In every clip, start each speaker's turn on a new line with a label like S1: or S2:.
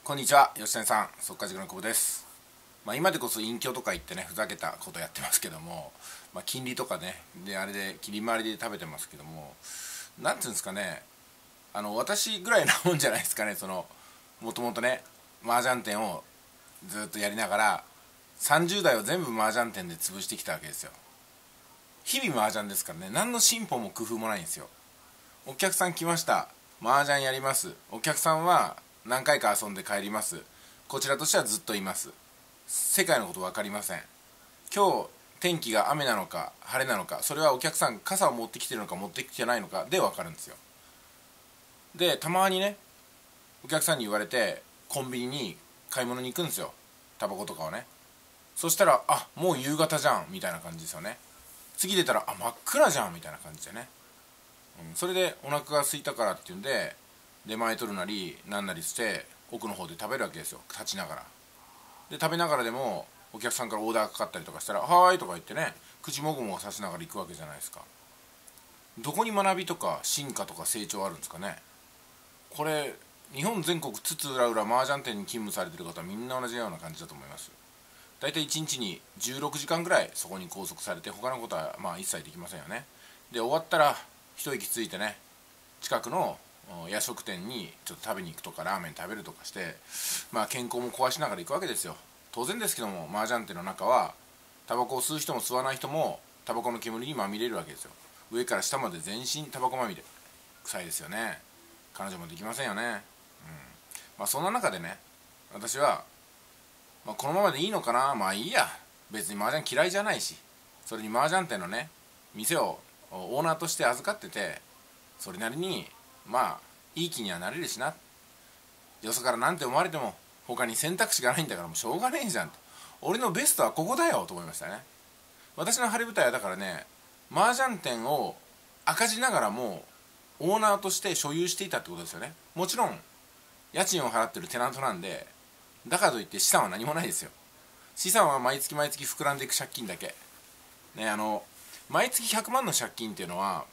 S1: こんにちは、吉谷さん、速稼塾の久保です。今でこそ隠居とか言ってね、ふざけたことやってますけども、金利とかね、であれで切り回りで食べてますけども、なんていうんですかね、私ぐらいなもんじゃないですかね。もともとね、麻雀店をずっとやりながら、30代を全部麻雀店で潰してきたわけですよ。日々麻雀ですからね、何の進歩も工夫もないんですよ。お客さん来ました、麻雀やります。お客さんは何回か遊んで帰ります。こちらとしてはずっといます。世界のこと分かりません。今日天気が雨なのか晴れなのか、それはお客さん傘を持ってきてるのか持ってきてないのかで分かるんですよ。でたまにね、お客さんに言われてコンビニに買い物に行くんですよ、タバコとかをね。そしたらもう夕方じゃんみたいな感じですよね。次出たら真っ暗じゃんみたいな感じでね。それでお腹が空いたからっていうんで出前取るなりなんなりして奥の方で食べるわけですよ、立ちながら。で食べながらでもお客さんからオーダーかかったりとかしたらはーいとか言ってね、口もぐもぐさしながら行くわけじゃないですか。どこに学びとか進化とか成長あるんですかね。これ日本全国津々浦々麻雀店に勤務されてる方はみんな同じような感じだと思います。だいたい1日に16時間ぐらいそこに拘束されて、他のことは一切できませんよね。で終わったら一息ついてね、近くの夜食店にちょっと食べに行くとかラーメン食べるとかして、健康も壊しながら行くわけですよ。当然ですけども、麻雀店の中はタバコを吸う人も吸わない人もタバコの煙にまみれるわけですよ。上から下まで全身タバコまみれ、臭いですよね。彼女もできませんよね。そんな中でね、私は、このままでいいのかな、いいや、別に麻雀嫌いじゃないし、それに麻雀店のね店をオーナーとして預かってて、それなりにいい気にはなれるしな、よそからなんて思われても他に選択肢がないんだからもうしょうがねえじゃんと、俺のベストはここだよと思いましたね。私の晴れ舞台はだからね、麻雀店を赤字ながらもオーナーとして所有していたってことですよね。もちろん家賃を払ってるテナントなんで、だからといって資産は何もないですよ。資産は毎月毎月膨らんでいく借金だけね。毎月100万の借金っていうのは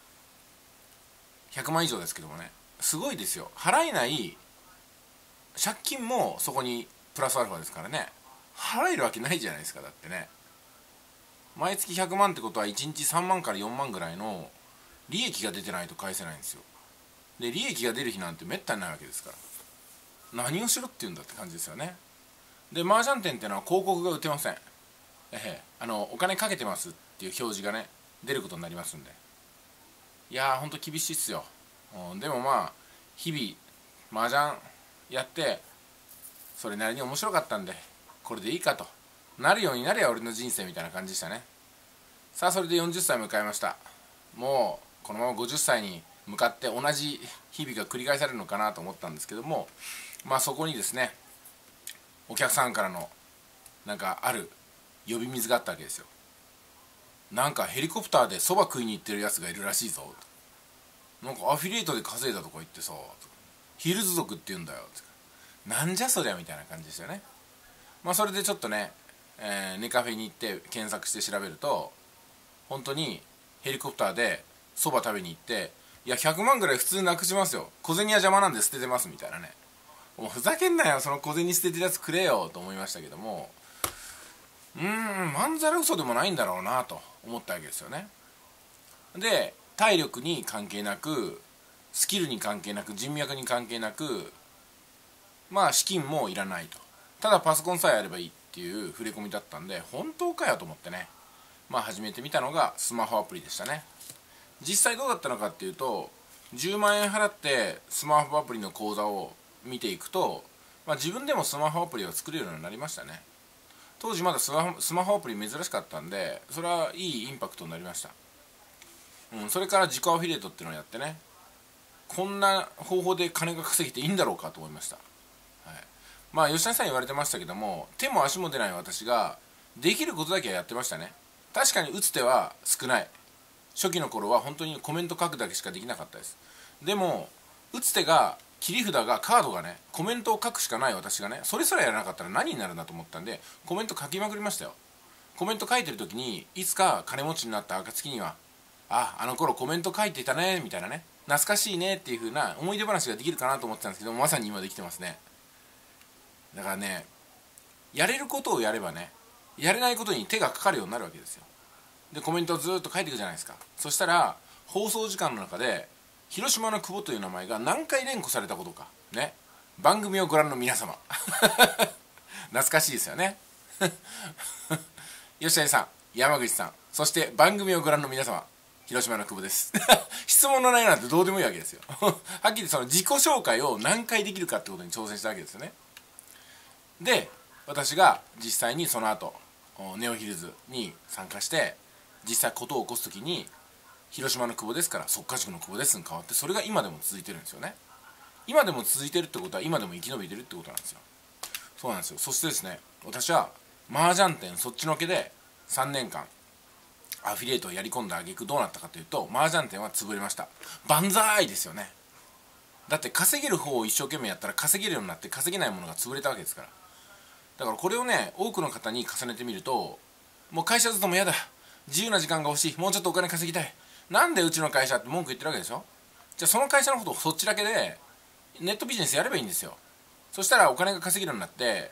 S1: 100万以上ですけどもね、すごいですよ。払えない借金もそこにプラスアルファですからね。払えるわけないじゃないですか。だってね、毎月100万ってことは1日3万から4万ぐらいの利益が出てないと返せないんですよ。で利益が出る日なんてめったにないわけですから、何をしろって言うんだって感じですよね。で麻雀店っていうのは広告が打てません。お金かけてますっていう表示がね出ることになりますんで、いやーほんと厳しいっすよ。でも日々麻雀やってそれなりに面白かったんで、これでいいかとなるようになれば俺の人生みたいな感じでしたね。さあそれで40歳迎えました。もうこのまま50歳に向かって同じ日々が繰り返されるのかなと思ったんですけども、そこにですね、お客さんからのある呼び水があったわけですよ。ヘリコプターでそば食いに行ってるやつがいるらしいぞ、アフィリエイトで稼いだとか言ってさ、ヒルズ族って言うんだよ、なんじゃそりゃみたいな感じですよね。それでちょっとね、ネカフェに行って検索して調べると、本当にヘリコプターでそば食べに行って、いや100万ぐらい普通なくしますよ、小銭は邪魔なんで捨ててますみたいなね。もうふざけんなよ、その小銭捨ててるやつくれよと思いましたけども、まんざら嘘でもないんだろうなと思ったわけですよね。で体力に関係なく、スキルに関係なく、人脈に関係なく、資金もいらないと、ただパソコンさえあればいいっていう触れ込みだったんで、本当かよと思ってね、始めてみたのがスマホアプリでしたね。実際どうだったのかっていうと、10万円払ってスマホアプリの講座を見ていくと、自分でもスマホアプリを作れるようになりましたね。当時まだスマホアプリ珍しかったんで、それはいいインパクトになりました。それから自己アフィリエイトっていうのをやってね、こんな方法で金が稼げていいんだろうかと思いました。吉田さん言われてましたけども、手も足も出ない私ができることだけはやってましたね。確かに打つ手は少ない。初期の頃は本当にコメント書くだけしかできなかったです。でも打つ手が、切り札が、カードがね、コメントを書くしかない私がね、それすらやらなかったら何になるんだと思ったんで、コメント書きまくりましたよ。コメント書いてる時に、いつか金持ちになった暁には、あの頃コメント書いていたねみたいなね、懐かしいねっていう風な思い出話ができるかなと思ってたんですけど、まさに今できてますね。 だからね、やれることをやればね、やれないことに手がかかるようになるわけですよ。でコメントをずっと書いていくじゃないですか。そしたら放送時間の中で広島の久保という名前が何回連呼されたことかね、番組をご覧の皆様懐かしいですよね吉谷さん、山口さん、そして番組をご覧の皆様、広島の久保です質問の内容なんてどうでもいいわけですよはっきり言ってその自己紹介を何回できるかってことに挑戦したわけですよね。で私が実際にその後ネオヒルズに参加して実際事を起こす時に広島の久保ですから速稼塾の久保ですに変わって、それが今でも続いてるんですよね。今でも続いてるってことは今でも生き延びてるってことなんですよ。そうなんですよ。そしてですね、私は麻雀店そっちのけで3年間アフィリエイトをやり込んだ挙句どうなったかというと、麻雀店は潰れました。万歳ですよね。だって稼げる方を一生懸命やったら稼げるようになって、稼げないものが潰れたわけですから。だからこれをね、多くの方に重ねてみると、もう会社勤めやだ、自由な時間が欲しい、もうちょっとお金稼ぎたい、なんでうちの会社って文句言ってるわけでしょ。じゃあその会社のことをそっちだけでネットビジネスやればいいんですよ。そしたらお金が稼げるようになって、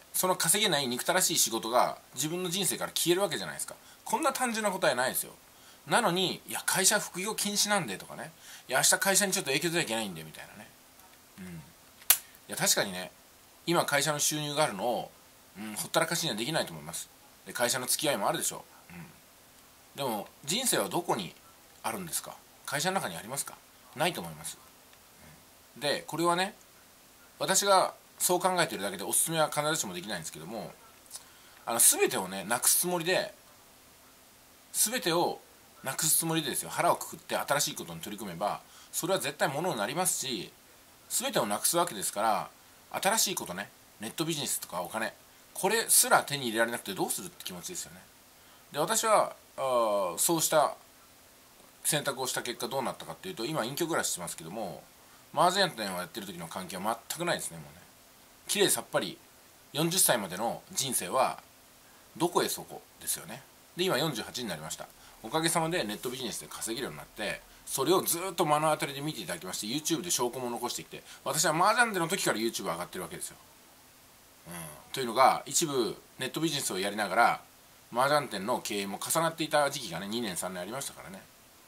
S1: その稼げない憎たらしい仕事が自分の人生から消えるわけじゃないですか。こんな単純な答えないですよ。なのに、いや会社副業禁止なんでとかね、いや明日会社にちょっと影響出なきゃいけないんでみたいなね。いや確かにね、今会社の収入があるのを、ほったらかしにはできないと思います。で会社の付き合いもあるでしょう、でも人生はどこにあるんですか。会社の中にありますか。ないと思います。でこれはね、私がそう考えているだけでおすすめは必ずしもできないんですけども、全てをねなくすつもりで、全てをなくすつもりでですよ、腹をくくって新しいことに取り組めば、それは絶対ものになりますし、全てをなくすわけですから、新しいことね、ネットビジネスとかお金、これすら手に入れられなくてどうするって気持ちですよね。で私はそうした選択をした結果どうなったかっていうと、今隠居暮らししてますけども、麻雀店をやってる時の関係は全くないですね。もうね、綺麗さっぱり40歳までの人生はどこへそこですよね。で今48になりました。おかげさまでネットビジネスで稼げるようになって、それをずっと目の当たりで見ていただきまして、 YouTube で証拠も残してきて、私は麻雀での時から YouTube 上がってるわけですよ。というのが、一部ネットビジネスをやりながら麻雀店の経営も重なっていた時期がね、2年3年ありましたからね。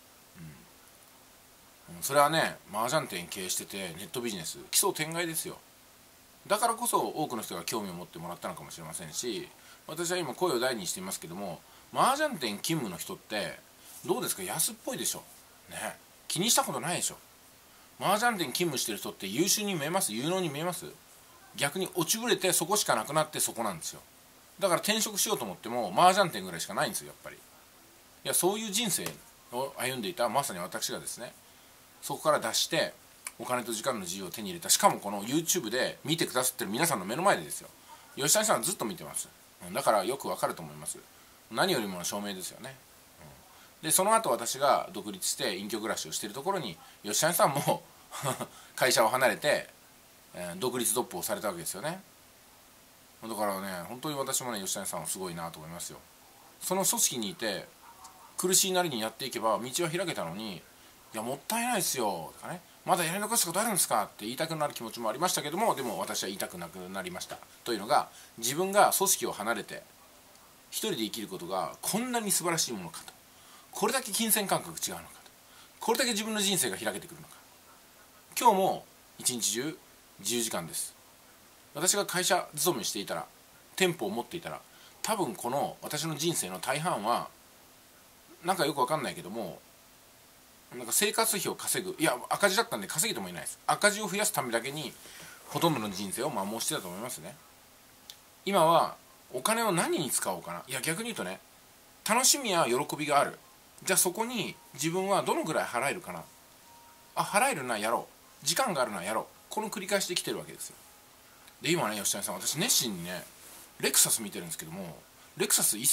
S1: それはね、麻雀店経営しててネットビジネス奇想天外ですよ。だからこそ多くの人が興味を持ってもらったのかもしれませんし、私は今声を大にしていますけども、麻雀店勤務の人ってどうですか。安っぽいでしょね。気にしたことないでしょ。麻雀店勤務してる人って優秀に見えます？有能に見えます？逆に落ちぶれてそこしかなくなってそこなんですよ。だから転職しようと思っても麻雀店ぐらいしかないんですよ、やっぱり。いや、そういう人生を歩んでいたまさに私がですね、そこから脱してお金と時間の自由を手に入れた。しかもこの YouTube で見てくださってる皆さんの目の前でですよ。吉谷さんはずっと見てます。だからよくわかると思います。何よりもの証明ですよね。でその後私が独立して隠居暮らしをしているところに、吉谷さんも会社を離れて、独立独歩をされたわけですよね。だからね、本当に私もね、吉谷さんはすごいなと思いますよ。その組織にいて苦しいなりにやっていけば道は開けたのに、いやもったいないですよとかね、まだやり残したことあるんですかって言いたくなる気持ちもありましたけども、でも私は言いたくなくなりました。というのが、自分が組織を離れて一人で生きることがこんなに素晴らしいものかと、これだけ金銭感覚違うのかと、これだけ自分の人生が開けてくるのか。今日も一日中自由時間です。私が会社勤めしていたら、店舗を持っていたら、多分この私の人生の大半はなんかよくわかんないけども、なんか生活費を稼ぐ、いや赤字だったんで稼げてもいないです。赤字を増やすためだけにほとんどの人生を摩耗してたと思いますね。今はお金を何に使おうかな。いや逆に言うとね、楽しみや喜びがある。じゃあそこに自分はどのぐらい払えるかな。あ、払えるな、やろう。時間があるな、やろう。この繰り返しできてるわけですよ。で今ね、吉谷さん、私熱心にねレクサス見てるんですけども、レクサス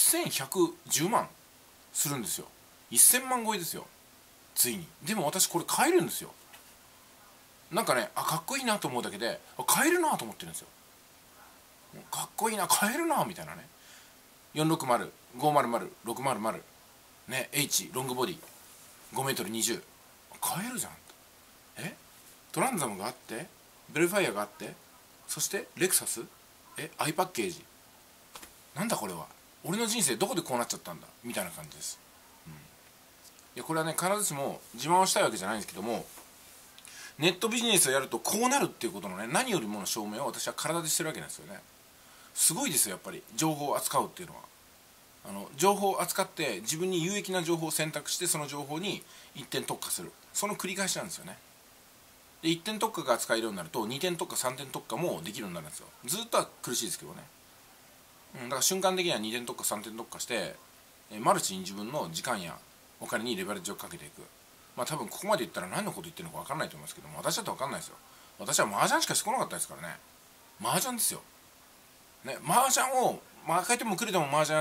S1: 1110万するんですよ。1000万超えですよ、ついに。でも私これ買えるんですよ。なんかね、かっこいいなと思うだけで買えるなと思ってるんですよ。かっこいいな、買えるなみたいなね。460、500、600ね、H ロングボディ 5m20 買えるじゃん。トランザムがあって、ベルファイアがあって、そしてレクサス、 アイパッケージ、なんだこれは、俺の人生どこでこうなっちゃったんだみたいな感じです。いやこれはね、必ずしも自慢をしたいわけじゃないんですけども、ネットビジネスをやるとこうなるっていうことのね、何よりもの証明を私は体でしてるわけなんですよね。すごいですよ、やっぱり情報を扱うっていうのは。情報を扱って自分に有益な情報を選択して、その情報に一点特化する、その繰り返しなんですよね。で一点特化が扱えるようになると、二点特化三点特化もできるようになるんですよ。ずっとは苦しいですけどね。だから瞬間的には二点特化三点特化して、マルチに自分の時間やお金にレバレッジをかけていく。まあ多分ここまで言ったら何のこと言ってるのか分かんないと思いますけども、私だって分かんないですよ。私は麻雀しかしてこなかったですからね。麻雀ですよ、ね、麻雀を負けてもくれても麻雀やって、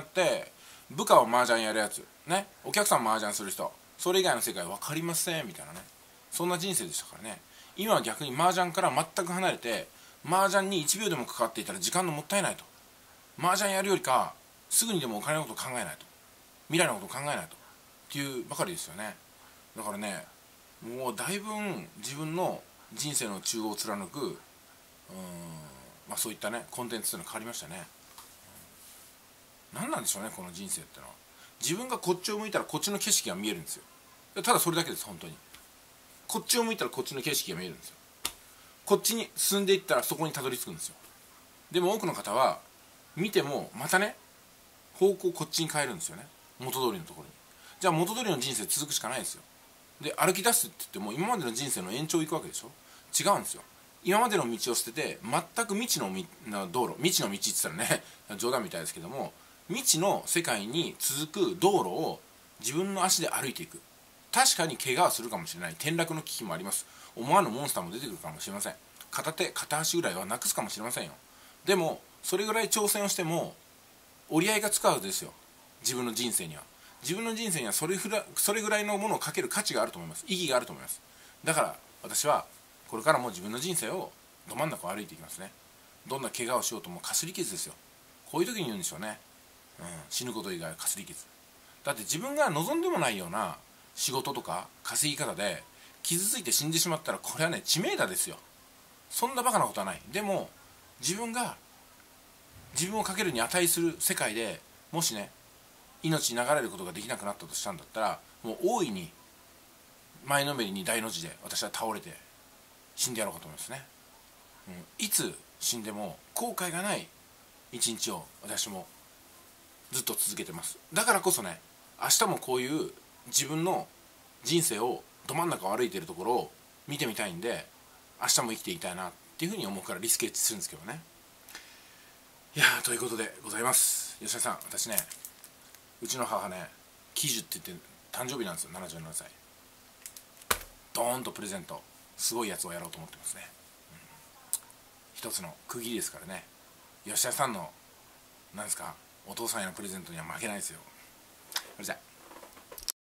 S1: 部下は麻雀やるやつね、お客さん麻雀する人、それ以外の世界分かりませんみたいなね、そんな人生でしたからね。今は逆に麻雀から全く離れて、麻雀に1秒でもかかっていたら時間のもったいないと、麻雀やるよりかすぐにでもお金のことを考えないと、未来のことを考えないとっていうばかりですよね。だからね、もうだいぶ自分の人生の中央を貫くそういったねコンテンツというのは変わりましたね。何なんでしょうね、この人生ってのは。自分がこっちを向いたらこっちの景色が見えるんですよ。ただそれだけです。本当にこっちを向いたらこっちの景色が見えるんですよ。こっちに進んでいったらそこにたどり着くんですよ。でも多くの方は見てもまたね、方向をこっちに変えるんですよね、元通りのところに。じゃあ元通りの人生続くしかないですよ。で歩き出すって言っても今までの人生の延長を行くわけでしょ。違うんですよ。今までの道を捨てて全く未知の道路、未知の道って言ったらね冗談みたいですけども、未知の世界に続く道路を自分の足で歩いていく。確かに怪我をするかもしれない、転落の危機もあります。思わぬモンスターも出てくるかもしれません。片手片足ぐらいはなくすかもしれませんよ。でもそれぐらい挑戦をしても折り合いがつくはずですよ。自分の人生にはそれぐらいのものをかける価値があると思います。意義があると思います。だから私はこれからも自分の人生をど真ん中を歩いていきますね。どんな怪我をしようともかすり傷ですよ。こういう時に言うんでしょうね、死ぬこと以外はかすり傷。だって自分が望んでもないような仕事とか稼ぎ方で傷ついて死んでしまったら、これはね致命打ですよ。そんなバカなことはない。でも自分をかけるに値する世界でもしね命に流れることができなくなったとしたんだったら、もう大いに前のめりに大の字で私は倒れて死んでやろうかと思いますね。いつ死んでも後悔がない一日を私もずっと続けてます。だからこそね、明日もこういう自分の人生をど真ん中を歩いているところを見てみたいんで、明日も生きていたいなっていうふうに思うからリスケッチするんですけどね。いやー、ということでございます。吉田さん、私ね、うちの母ね、喜寿って言って誕生日なんですよ、77歳。ドーンとプレゼント、すごいやつをやろうと思ってますね。一つの区切りですからね。吉田さんのなんですか、お父さんへのプレゼントには負けないですよ。それじゃあ。